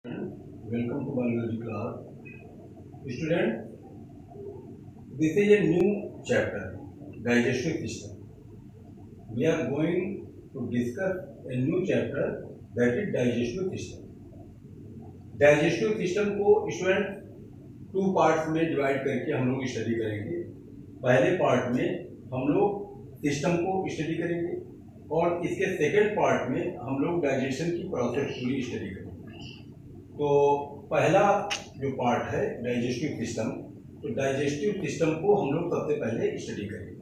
Welcome to biology class. Student, this is a new chapter, digestive system. We are going to discuss a new chapter, that is digestive system. Digestive system को student two parts में divide करके हम लोग study करेंगे। पहले part में हम लोग सिस्टम को स्टडी करेंगे और इसके सेकेंड पार्ट में हम लोग डाइजेशन की प्रोसेस पूरी स्टडी करेंगे। तो पहला जो पार्ट है डाइजेस्टिव सिस्टम, तो डाइजेस्टिव सिस्टम को हम लोग सबसे पहले स्टडी करेंगे।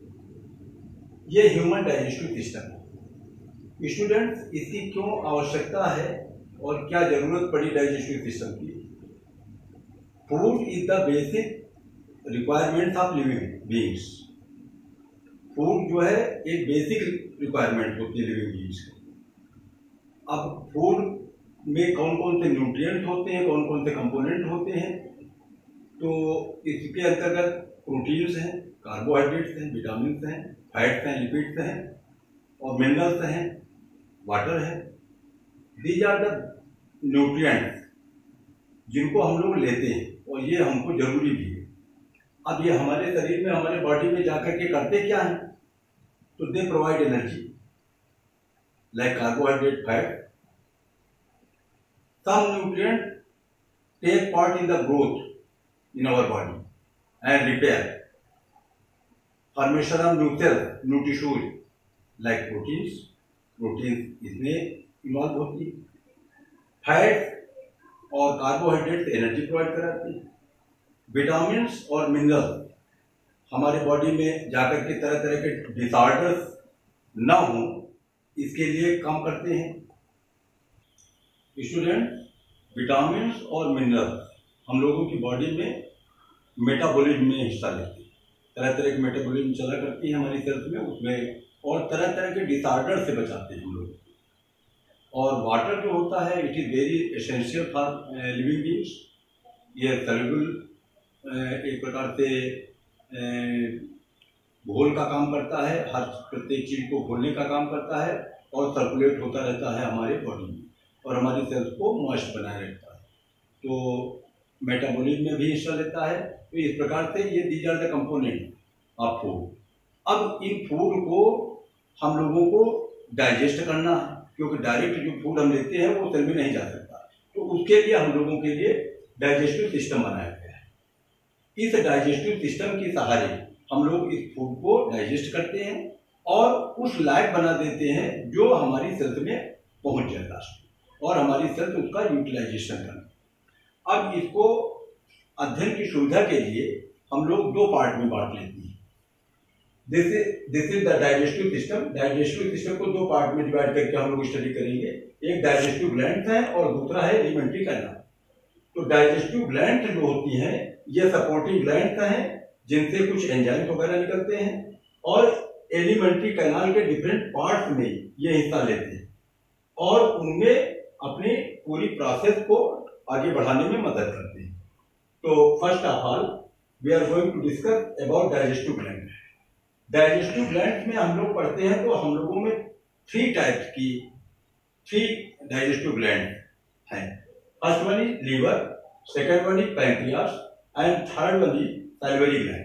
ये ह्यूमन डाइजेस्टिव सिस्टम है। स्टूडेंट्स, इसकी क्यों आवश्यकता है और क्या जरूरत पड़ी डाइजेस्टिव सिस्टम की? Food is the basic requirement of living beings. Food जो है एक बेसिक रिक्वायरमेंट होती है लिविंग बीइंग्स की। अब फूड में कौन कौन से न्यूट्रिएंट होते हैं, कौन कौन से कंपोनेंट होते हैं, तो इसके अंतर्गत प्रोटीन्स हैं, कार्बोहाइड्रेट्स हैं, विटामिन हैं, फैट्स हैं, लिपिड्स हैं और मिनरल्स हैं, वाटर है। दीज आर द न्यूट्रिएंट्स जिनको हम लोग लेते हैं और ये हमको जरूरी भी है। अब ये हमारे शरीर में, हमारे बॉडी में जाकर के करते क्या है? तो they provide energy like carbohydrate, fat. Some nutrients take part in the growth in our body and repair, formation of new cells, new tissues like proteins. Proteins इसमें इन्वॉल्व होती है। फैट और कार्बोहाइड्रेट एनर्जी प्रोवाइड कराती है। Vitamin और minerals हमारे body में जाकर के तरह तरह के डिसऑर्डर्स न हो इसके लिए काम करते हैं। स्टूडेंट, विटामिन और मिनरल्स हम लोगों की बॉडी में मेटाबॉलिज्म में हिस्सा लेती है। तरह तरह के मेटाबॉलिज्म चला करती है हमारी सेल्स में, उसमें और तरह तरह के डिसऑर्डर से बचाते हैं हम लोग। और वाटर जो होता है it is very essential for living beings. ये सॉल्युबल एक प्रकार से घोल का काम करता है, हर प्रत्येक चीज़ को घोलने का काम करता है और सर्कुलेट होता रहता है हमारे बॉडी में और हमारी सेल्स को मॉइस्ट बनाए रखता है। तो मेटाबॉलिज्म में भी हिस्सा लेता है। तो इस प्रकार से ये these are the component of food. अब इन फूड को हम लोगों को डाइजेस्ट करना है, क्योंकि डायरेक्ट जो फूड हम लेते हैं वो सेल में नहीं जा सकता। तो उसके लिए हम लोगों के लिए डाइजेस्टिव सिस्टम बनाया गया है। इस डाइजेस्टिव सिस्टम के सहारे हम लोग इस फूड को डाइजेस्ट करते हैं और उस लायक बना देते हैं जो हमारी सेल्स में पहुंच जाता है और हमारी सेल्स उसका यूटिलाइजेशन करना। अब इसको अध्ययन की सुविधा के लिए हम लोग दो पार्ट में बांट लेते हैं। This is the digestive system. Digestive system को दो पार्ट में डिवाइड करके हम लोग स्टडी करेंगे। एक डाइजेस्टिव ग्लैंड्स है और दूसरा है एलिमेंट्री कैनाल। तो डाइजेस्टिव ग्लैंड्स जो होती हैं ये सपोर्टिंग ग्लैंड्स हैं जिनसे कुछ एंजाइम वगैरह निकलते हैं और एलिमेंट्री कैनाल के डिफरेंट पार्ट्स में ये हिस्सा लेते हैं और उनमें अपनी पूरी प्रोसेस को आगे बढ़ाने में मदद करते हैं। तो first of all we are going to discuss about digestive gland. Digestive gland में हम लोग पढ़ते हैं तो हम लोगों में थ्री डाइजेस्टिव ग्लैंड हैं। First one is liver, second one is pancreas and third one is salivary gland.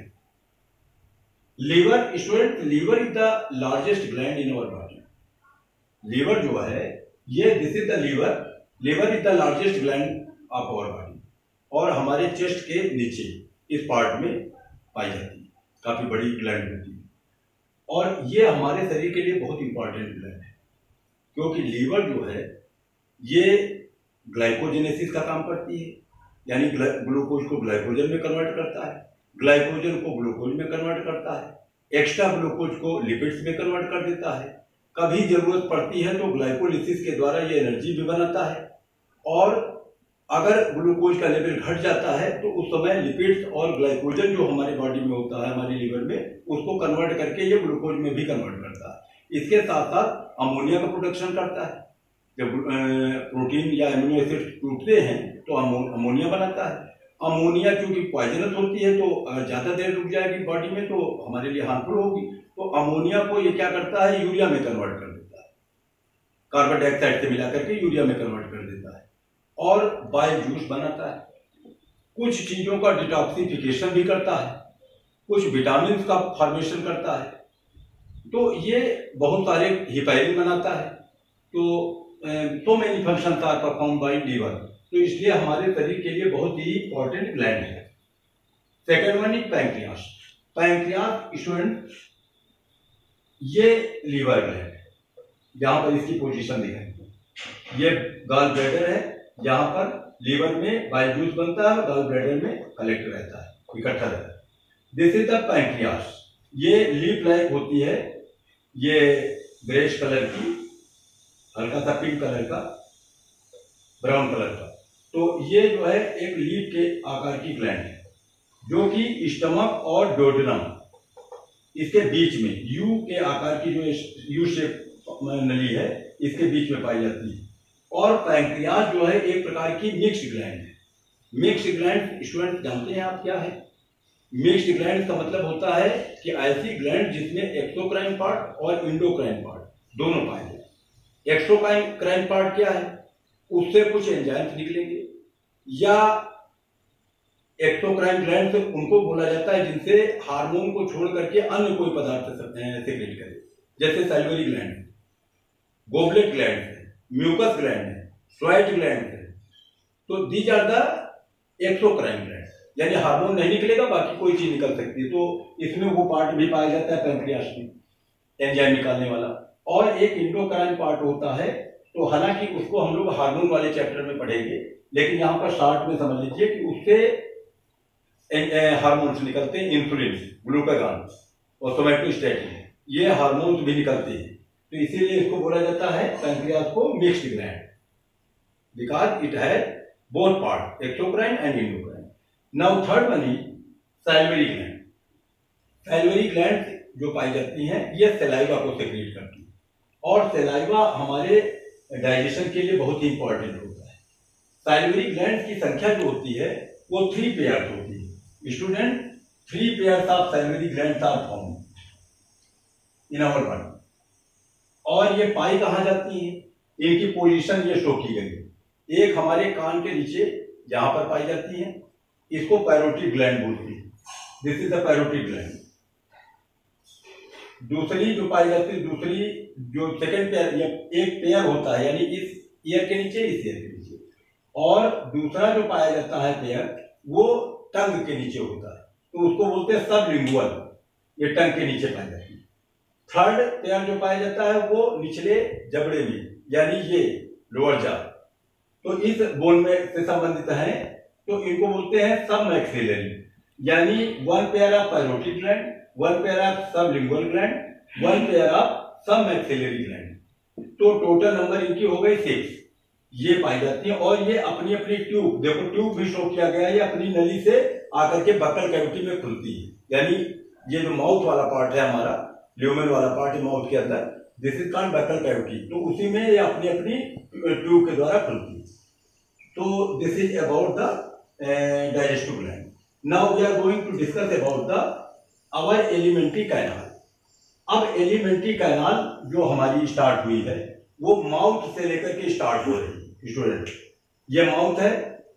Liver, student, liver is the largest gland in our body. Liver जो है ये this is the liver is the largest gland of our body और हमारे chest के नीचे इस part में पाई जाती है। काफी बड़ी ग्लैंड होती है और ये हमारे शरीर के लिए बहुत इंपॉर्टेंट ग्लैंड है, क्योंकि लीवर जो है ये ग्लाइकोजेनेसिस का काम करती है, यानी ग्लूकोज को ग्लाइकोजन में कन्वर्ट करता है, ग्लाइकोजन को ग्लूकोज में कन्वर्ट करता है, एक्स्ट्रा ग्लूकोज को लिपिड्स में कन्वर्ट कर देता है। कभी जरूरत पड़ती है तो ग्लाइकोलिसिस के द्वारा ये एनर्जी भी बनाता है और अगर ग्लूकोज का लेवल घट जाता है तो उस समय लिपिड्स और ग्लाइकोजन जो हमारे बॉडी में होता है, हमारी लीवर में, उसको कन्वर्ट करके ये ग्लूकोज में भी कन्वर्ट करता है। इसके साथ साथ अमोनिया का प्रोडक्शन करता है। जब प्रोटीन या एमिनो एसिड टूटते हैं तो अमोनिया बनाता है। अमोनिया क्योंकि पॉइजनस होती है तो अगर ज़्यादा देर रुक जाएगी बॉडी में तो हमारे लिए हार्मफुल होगी। तो अमोनिया को ये क्या करता है, यूरिया में कन्वर्ट कर देता है। कार्बन डाइऑक्साइड से मिला करके यूरिया में कन्वर्ट कर देता है। और बाइल जूस बनाता है, कुछ चीजों का डिटॉक्सिफिकेशन भी करता है, कुछ विटामिन का फॉर्मेशन करता है, तो ये बहुत सारे हिपैरिन बनाता है। तो many function are perform by liver, तो इसलिए हमारे शरीर के लिए बहुत ही इंपॉर्टेंट ग्लैंड है। Second one is pancreas. Pancreas student ये लीवर ग्लैंड है, जहां पर इसकी पोजीशन दिखाई, ये गॉल ब्लैडर है, जहां पर लीवर में बाइल जूस बनता है, गॉल ब्लैडर में कलेक्ट रहता है, इकट्ठा रहता है। This is the pancreas. ये लीफ लाइक होती है, ये ग्रेश कलर की, हल्का सा पिंक कलर का, ब्राउन कलर का। तो ये जो है एक लीफ के आकार की ग्लैंड है, जो कि स्टमक और डोडेनम इसके बीच में यू के आकार की जो यू शेप नली है, इसके बीच में पाई जाती है। और पैंक्रियास जो है एक प्रकार की मिक्स्ड ग्लैंड है। मिक्स्ड ग्लैंड स्टूडेंट जानते हैं आप क्या है? मिक्स्ड ग्लैंड का मतलब होता है कि ऐसी ग्लैंड जिसमें एक्सोक्राइन पार्ट और इंडोक्राइन पार्ट दोनों पाए जाए। एक्सोक्राइन पार्ट क्या है? उससे कुछ एंजाइम्स निकलेंगे, या एक्सोक्राइन ग्लैंड से उनको बोला जाता है जिनसे हार्मोन को छोड़ करके अन्य कोई पदार्थ सेक्रेट करे, जैसे सैलिवरी ग्लैंड है, गोबलेट ग्लैंड है, म्यूकस ग्लैंड है, स्वेट ग्लैंड है। तो these are the exocrine gland, यानी हार्मोन नहीं निकलेगा, बाकी कोई चीज निकल सकती है। तो इसमें वो पार्ट भी पाया जाता है पैंक्रियास में, एंजाइम निकालने वाला। और एक इंडोक्राइन पार्ट होता है, तो हालांकि उसको हम लोग हार्मोन वाले चैप्टर में पढ़ेंगे, लेकिन यहाँ पर शॉर्ट में समझ लीजिए कि उससे हार्मोन्स निकलते हैं, इंसुलिन, ग्लूकागॉन और सोमैटोस्टैटिन, ये हार्मोन्स भी निकलते हैं। तो इसीलिए इसको बोला जाता है पैंक्रियास को mixed gland, because it has both part, exocrine and endocrine. Now third one is salivary gland. Salivary gland जो पाई जाती हैं, ये सलाइवा को सेक्रेट करती है, और सलाइवा हमारे डाइजेशन के लिए बहुत ही इंपॉर्टेंट होता है। सैलिवरी ग्लैंड की संख्या जो होती है वो 3 पेयर्स होती है। Student, 3 pairs of salivary glands are found in our body. और ये पाई कहाँ जाती है? इनकी पोजीशन ये शो की गई है। एक हमारे कान के नीचे जहां पर पाई जाती है, इसको पैरोटिड ग्लैंड बोलती है, this is the parotid gland. दूसरी जो पाई जाती है, दूसरी जो सेकेंड पेयर, एक पेयर होता है, यानी इस ईयर के नीचे, इस ईयर के नीचे, और दूसरा जो पाया जाता है पेयर, वो टंग के नीचे होता है, तो उसको बोलते हैं सबलिंगुअल, ये टंग के नीचे पाई जाती है। थर्ड पेयर जो पाया जाता है वो निचले जबड़े में, यानी ये लोअर जा, तो इस बोन में से संबंधित है, तो इनको बोलते हैं सब मैक्सिलरी, यानी 1 pair of parotid gland, 1 pair of sublingual gland, 1 pair of submaxillary gland. तो टोटल नंबर इनकी हो गई 6, ये पाई जाती है। और ये अपनी अपनी ट्यूब, देखो ट्यूब भी शो किया गया है, ये अपनी नली से आकर के बकल कैविटी में खुलती है, यानी ये जो माउथ वाला पार्ट है हमारा, ल्यूमेन वाला पार्ट है माउथ के अंदर, this is called buccal cavity, तो उसी में ये अपनी अपनी ट्यूब के द्वारा खुलती है। तो this is about the digestive gland. Now we are going to discuss about the our alimentary canal. अब एलिमेंट्री कैनाल जो हमारी स्टार्ट हुई है, वो माउथ से लेकर के स्टार्ट हो रही है। स्टूडेंट, ये माउथ है,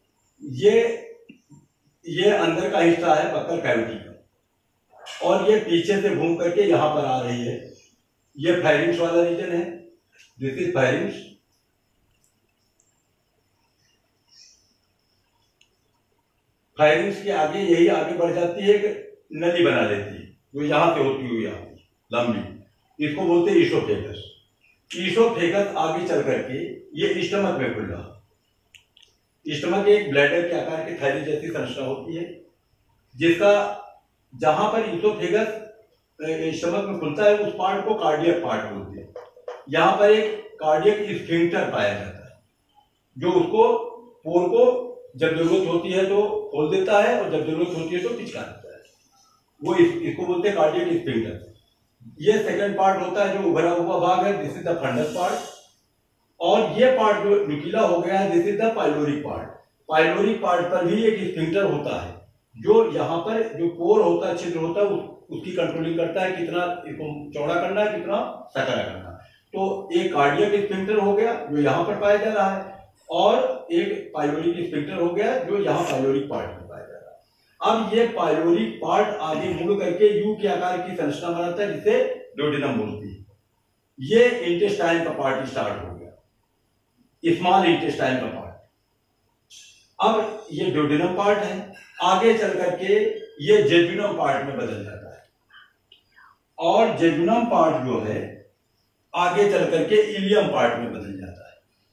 ये अंदर का हिस्सा है बकल कैविटी का, और ये पीछे से घूम करके यहां पर आ रही है, ये फायरिंग्स वाला रीजन है, दिस इज फायरिंग्स। फायरिंग्स के आगे यही आगे बढ़ जाती है, नली बना लेती है, जो यहां से होती हुई लंबी, इसको बोलते हैं ईसोफेगस। ईसोफेगस आगे चल करके ये स्टमक में खुल रहा। स्टमक एक ब्लैडर के आकार की थैली जैसी संरचना होती है, जिसका जहां पर ईसोफेगस स्टमक में खुलता है, उस पार्ट को कार्डियक पार्ट बोलते हैं। यहां पर एक कार्डियक स्फिंक्टर पाया जाता है, जो उसको पोर को जब जरूरत होती है तो खोल देता है, और जब जरूरत होती है तो पिचका देता है, वो इसको बोलते हैं कार्डियक स्फिंक्टर। ये सेकंड पार्ट होता है जो उभरा हुआ भाग है, this is the fundus part. और ये पार्ट जो नुकीला हो गया है, this is the pyloric part. Pyloric part पर भी एक स्फिंक्टर होता है, जो यहाँ पर जो पोर होता है, छिद्र होता है, उसकी कंट्रोलिंग करता है, कितना इसको चौड़ा करना है, कितना सकरा करना है। तो एक कार्डियक स्फिंक्टर हो गया जो यहाँ पर पाया जा रहा है, और एक पाइलोरिक स्फिंक्टर हो गया जो यहाँ पाइलोरिक पार्ट में पाया जा रहा है। अब ये पाइलोरिक पार्ट आगे मुड़ करके यू के आकार की संरचना बनाता है जिसे ड्यूडेनम बोलती है। ये इंटेस्टाइन का पार्ट स्टार्ट हो गया, स्मॉल इंटेस्टाइन का पार्ट। अब ये ड्यूडेनम पार्ट है, आगे चल करके ये जेजुनम पार्ट में बदल जाता है और जेजुनम पार्ट जो है आगे चल करके इलियम पार्ट में बदल जाता है।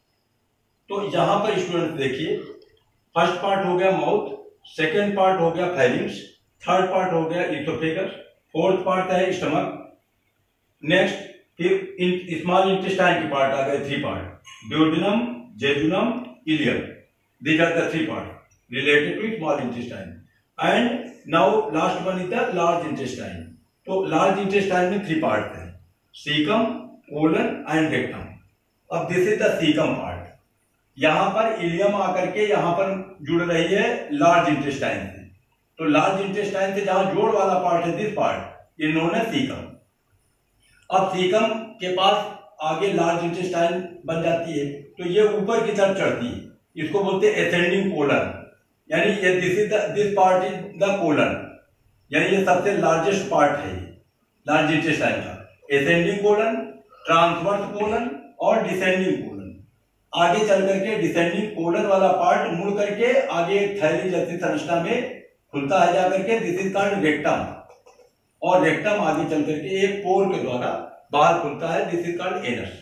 तो यहां पर स्टूडेंट देखिए, फर्स्ट पार्ट हो गया माउथ, सेकेंड पार्ट हो गया फेरिंक्स, थर्ड पार्ट हो गया इथोफेगस, फोर्थ पार्ट है स्टमक, नेक्स्ट फिर स्मॉल इंटेस्टाइन की पार्ट आ गए, three part, duodenum, jejunum, ileum, these are the three parts related to small intestine, and now last one is the large intestine. तो large intestine में three parts हैं, cecum, colon and rectum. अब this is the cecum part. यहाँ पर ilium आकर के यहाँ पर जुड़ रही है large intestine से, तो large intestine से जहाँ जोड़ वाला पार्ट है this part is known as cecum. अब cecum के पास आगे large intestine बन जाती है तो ये ऊपर की तरफ चढ़ती है, इसको बोलते हैं एसेंडिंग कोलन, यानी ये this part is the colon, यानी ये सबसे लार्जेस्ट पार्ट है लार्ज इंटेस्टाइन का, एसेंडिंग कोलन, ट्रांसवर्स कोलन और डिसेंडिंग कोलन। आगे चल करके डिसेंडिंग कोलन वाला पार्ट मुड़ करके आगे थैली जैसी संरचना में खुलता है जाकर के, दिस इज कॉल्ड रेक्टम, और रेक्टम आगे चल करके एक पोर के द्वारा बाहर खुलता है, this is called anus.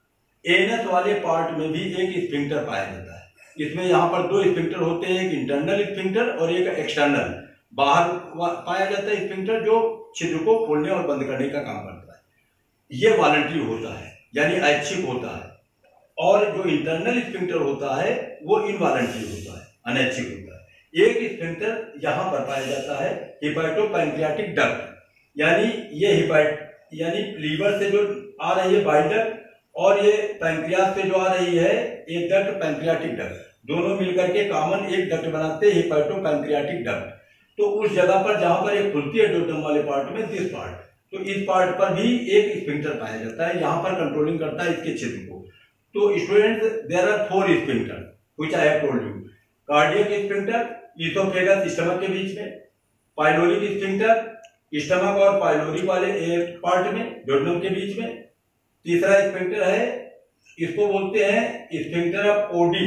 Anus वाले पार्ट में भी एक स्फिंक्टर पाया जाता है। इसमें यहाँ पर दो स्फिंक्टर होते हैं, एक इंटरनल स्फिंक्टर और एक एक्सटर्नल। बाहर पाया जाता है स्फिंक्टर जो छिद्र को खोलने और बंद करने का काम करता है। ये वॉलंटरी होता है यानी ऐच्छिक होता है, और जो इंटरनल स्फिंक्टर होता है वो इनवॉलंटरी होता है, अनैच्छिक होता है। एक स्फिंक्टर यहाँ पर पाया जाता है हिपैटोपैंक्रियाटिक डक्ट, यानी ये यानी लीवर से जो आ रही है बाइल डक्ट और ये पैंक्रियास से जो आ रही है एक डक्ट पैंक्रियाटिक डक्ट, दोनों मिलकर के कॉमन एक डक्ट बनाते हैं हिपैटोपैंक्रियाटिक डक्ट। तो उस जगह पर जहां पर एक खुलती है ड्यूडेनम वाले पार्ट में दिस पार्ट, तो इस पार्ट पर भी एक स्फिंक्टर पाया जाता है, यहाँ पर कंट्रोलिंग करता है इसके छिद्र को। तो students there are four sphincter which I have told you, cardiac sphincter oesophagus stomach के बीच में, पाइलोरिक स्फिंक्टर स्टमक और पाइलोरिक वाले पार्ट में ड्यूडेनम के बीच में, तीसरा स्फिंक्टर है इसको बोलते हैं स्फिंक्टर ऑफ ओडी,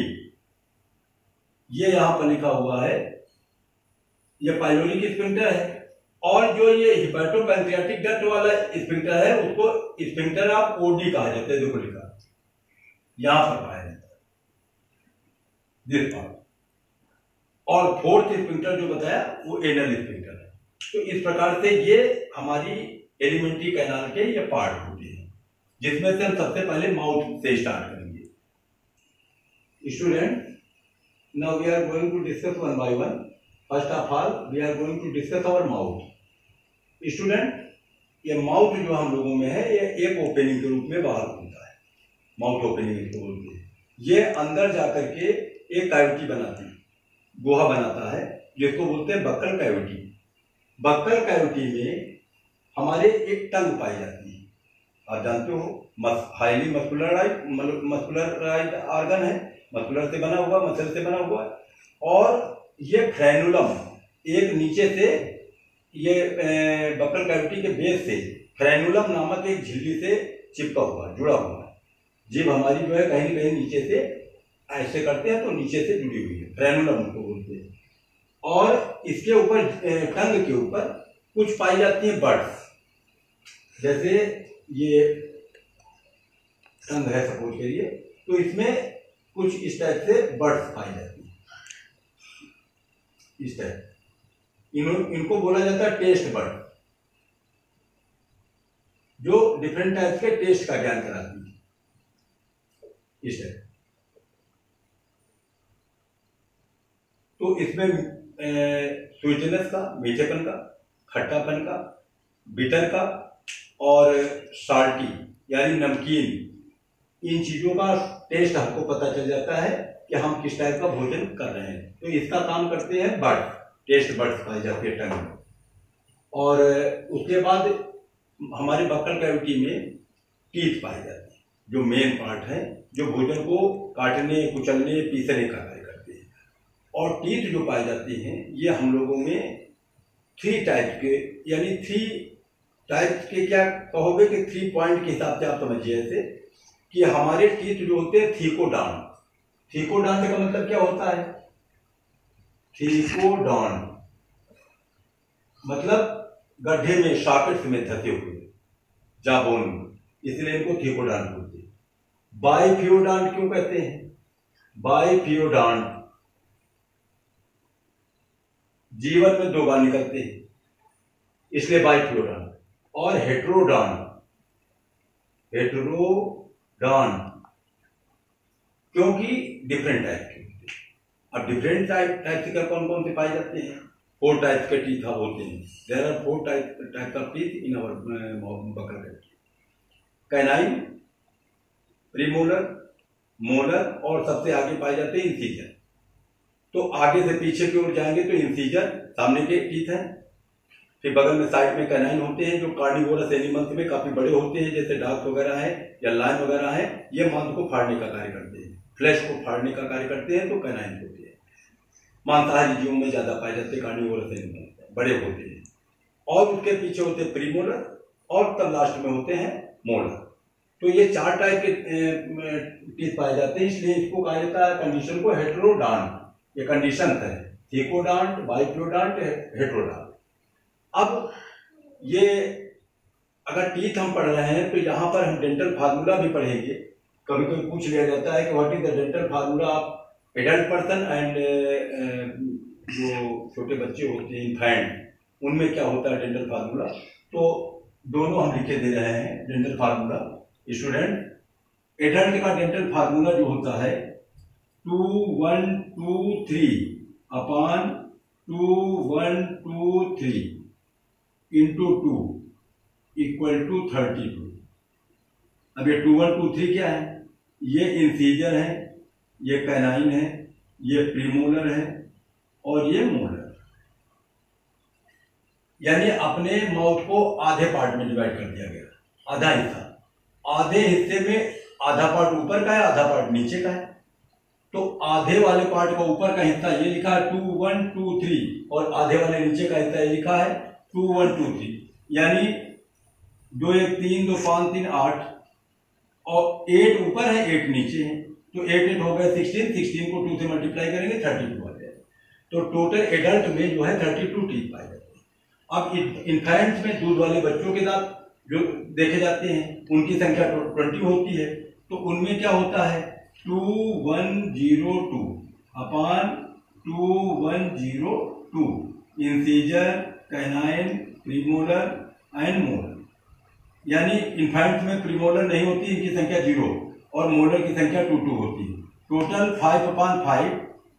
ये यहां पर लिखा हुआ है, ये पाइलोरिक स्फिंक्टर है। और जो ये हिपैटोपैंक्रियाटिक डक्ट वाला स्फिंक्टर है उसको स्फिंक्टर ऑफ ओडी कहा जाता है, देखो लिखा यहां पर पाया जाता है दिस पार्ट। और फोर्थ स्फिंक्टर जो बताया वो एनल स्फिंक्टर है। तो इस प्रकार से ये हमारी एलिमेंट्री कैनाल के ये पार्ट होते हैं, जिसमें से हम सबसे पहले माउथ से स्टार्ट करेंगे। Student, now we are going to discuss one by one. First of all we are going to discuss our mouth. Student, ये माउथ जो हम लोगों में है ये एक ओपनिंग के रूप में बाहर खुलता है, माउथ ओपनिंग इसको बोलते हैं। ये अंदर जाकर के एक कैविटी बनाती है, गुहा बनाता है, जिसको बोलते हैं बक्कल कैविटी। बक्कल कैविटी में हमारे एक टंग पाई जाती है, आप जानते हो हाईली मस्कुलराइज्ड ऑर्गन है, मस्कुलर से बना हुआ, मसल से बना हुआ। और ये फ्रेनुलम एक नीचे से ये बक्कल कैविटी के बेस से फ्रेनुलम नामक एक झिल्ली से चिपका हुआ, जुड़ा हुआ है। जीभ हमारी जो है कहीं न कहीं नीचे से ऐसे करते हैं तो नीचे से जुड़ी हुई है, फ्रेनुलम को बोलते हैं। और इसके ऊपर टंग के ऊपर कुछ पाई जाती है बर्ड्स, जैसे ये टंग है सपोज करिए, तो इसमें कुछ इस टाइप से बर्ड्स पाई जाती है, इस टाइप। इनको बोला जाता है टेस्ट बर्ड, जो डिफरेंट टाइप के टेस्ट का ज्ञान कराती है, इस टाइप। तो इसमें स्वीटनेस का, मीठेपन का, खट्टापन का, बिटर का और साल्टी यानी नमकीन, इन चीजों का टेस्ट हमको पता चल जाता है कि हम किस टाइप का भोजन कर रहे हैं। तो इसका काम करते हैं बर्ड, टेस्ट बर्ड्स पाई जाती है टंग में। और उसके बाद हमारे बक्कल कैविटी में टीथ पाए जाते हैं, जो मेन पार्ट है, जो भोजन को काटने, कुचलने, पीसने का कार्य करते हैं। और टीथ जो पाई जाती हैं ये हम लोगों में 3 टाइप के, यानी 3 टाइप के, क्या कहोगे कि 3 पॉइंट के हिसाब से आप समझिए ऐसे कि हमारे टीथ जो होते हैं थीकोडॉन्ट। थीकोडॉन्ट का मतलब क्या होता है? थीकोडॉन्ट मतलब गड्ढे में, सॉकेट्स में धसे हुए, जाबोन में, इसलिए इनको थीकोडॉन्ट बोलते हैं। बाइफियोडॉन्ट क्यों कहते हैं? बाइफियोडॉन्ट जीवन में 2 बार निकलते हैं, इसलिए बाइफियोडॉन्ट। और हेटेरोडॉन्ट, हेटेरोडॉन्ट क्योंकि डिफरेंट टाइप के होते हैं। अब डिफरेंट टाइप के कौन कौन से पाए जाते हैं? 4 टाइप्स के टीथ होते हैं। There are 4 types of teeth in our buccal cat. Canine, premolar, molar और सबसे आगे पाए जाते हैं इंसीजर। तो आगे से पीछे की ओर जाएंगे तो इंसीजर सामने के टीथ हैं, फिर बगल में साइड में कैनाइन होते हैं जो कार्निवोरस एनिमल्स में काफी बड़े होते हैं, जैसे डॉग वगैरह है या लायन वगैरह है। ये मांस को फाड़ने का कार्य करते हैं, फ्लैश को फाड़ने का कार्य करते हैं, तो कैनाइन होते हैं। मांसाहारी जीवों में ज्यादा पाए जाते हैं, कार्निवोरस एनिमल्स बड़े होते हैं। और उसके पीछे होते हैं प्रीमोलर और तब लास्ट में होते हैं मोलर। तो ये 4 टाइप के टीथ पाए जाते हैं, इसलिए इसको कहा जाता है कंडीशन को हेटेरोडॉन्ट। ये कंडीशन है, थीकोडॉन्ट, बाइफियोडॉन्ट, हेटेरोडॉन्ट। अब ये अगर टीथ हम पढ़ रहे हैं तो यहाँ पर हम डेंटल फार्मूला भी पढ़ेंगे। कभी कभी पूछ लिया जाता है कि what is the dental formula of adult person and जो छोटे बच्चे होते हैं इन्फेंट, उनमें क्या होता है डेंटल फार्मूला। तो दोनों हम लिखे दे रहे हैं डेंटल फार्मूला स्टूडेंट। एडल्ट का डेंटल फार्मूला जो होता है 2123 अपॉन 2123 इंटू 2 इक्वल टू 32। अब ये 2123 क्या है? ये इंसीजर है, ये कैनाइन है, ये प्रीमोलर है और ये मोलर। यानी अपने माउथ को आधे पार्ट में डिवाइड कर दिया गया, आधा हिस्सा। आधे हिस्से में आधा पार्ट ऊपर का है, आधा पार्ट नीचे का है। तो आधे वाले पार्ट का ऊपर का हिस्सा ये लिखा है 2123 और आधे वाले नीचे का हिस्सा ये लिखा है 2123। यानी 2 1 3 2 5 3 8 और 8 ऊपर है 8 नीचे है, तो 8 8 हो गए 16। 16 को 2 से मल्टीप्लाई करेंगे 32 आ जाएगा। तो टोटल एडल्ट में जो है 32 टीथ पाए जाते हैं। अब इन्फेंट्स में दूध वाले बच्चों के दांत जो देखे जाते हैं उनकी संख्या 20 होती है। तो उनमें क्या होता है 2102 upon 2102 incisor, canine, premolar and molar. यानी इन्फेंट्स में प्रीमोलर नहीं होती, इनकी संख्या 0 और मोलर की संख्या 22 होती है। टोटल 5/5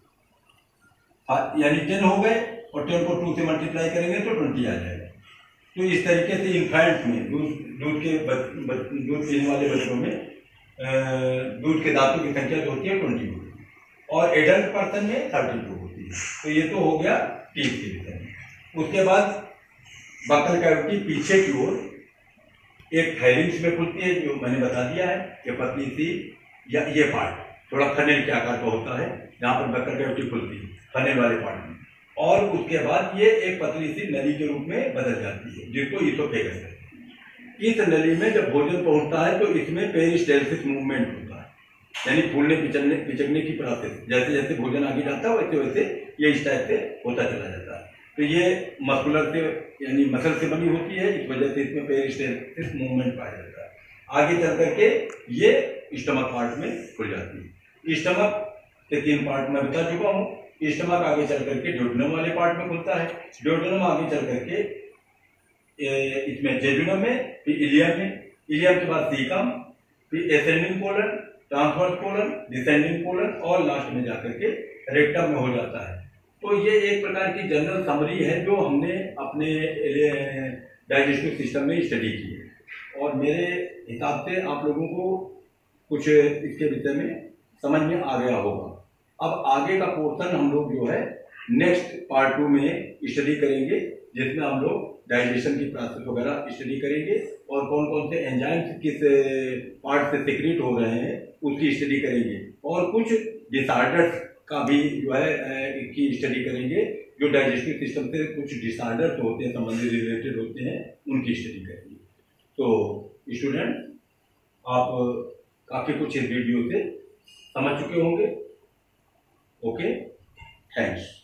यानी 10 हो गए और 10 को 2 से मल्टीप्लाई करेंगे तो 20 आ जाएगा। तो इस तरीके से इन्फेंट्स में दूध पीने वाले बच्चों में दूध के दांतों की संख्या जो होती है 20 होती है और एडल्ट पर्सन में 32 होती है। तो ये तो हो गया टीथ के विषय में। उसके बाद बकल कैविटी पीछे की ओर एक फायरिंग्स में खुलती है, जो मैंने बता दिया है। ये पतली सी या ये पार्ट थोड़ा फनेल के आकार का होता है, जहाँ पर बकल कैविटी खुलती है फनेल वाले पार्ट में। और उसके बाद ये एक पतली सी नली के रूप में बदल जाती है, जिसको ईसोफेगस कहते हैं। इस नली में जब भोजन पहुंचता है तो इसमें पेरिस्टाल्सिस मूवमेंट होता है, यानी फूलने पिचकने की प्रोसेस। जैसे जैसे भोजन आगे जाता है वैसे वैसे ये इस टाइप से होता चला जाता है। तो ये मस्कुलर से यानी मसल से बनी होती है, इस वजह से इसमें पेरिस्टाल्सिस मूवमेंट पाया जाता है। आगे चल करके ये स्टमक पार्ट में खुल जाती है। स्टमक के 3 पार्ट में बता चुका हूँ। स्टमक आगे चल करके ड्यूडेनम वाले पार्ट में खुलता है। ड्यूडेनम आगे चल करके इसमें जेजुनम में, फिर इलियम में, इलियम के बाद सीकम, फिर ascending colon, transverse colon, descending colon और लास्ट में जाकर के रेक्टम में हो जाता है। तो ये एक प्रकार की जनरल समरी है जो हमने अपने डाइजेस्टिव सिस्टम में स्टडी की है और मेरे हिसाब से आप लोगों को कुछ इसके विषय में समझ में आ गया होगा। अब आगे का पोर्शन हम लोग जो है नेक्स्ट पार्ट 2 में स्टडी करेंगे, जिसमें हम लोग डाइजेशन की प्रोसेस वगैरह स्टडी करेंगे और कौन कौन से एंजाइम्स किस पार्ट से सिक्रीट हो रहे हैं उसकी स्टडी करेंगे और कुछ डिसऑर्डर्स का भी जो है की स्टडी करेंगे, जो डाइजेस्टिव सिस्टम से कुछ डिसऑर्डर्स होते हैं, संबंधित रिलेटेड होते हैं, उनकी स्टडी करेंगे। तो स्टूडेंट, आप काफी कुछ इस वीडियो से समझ चुके होंगे। Okay, thanks.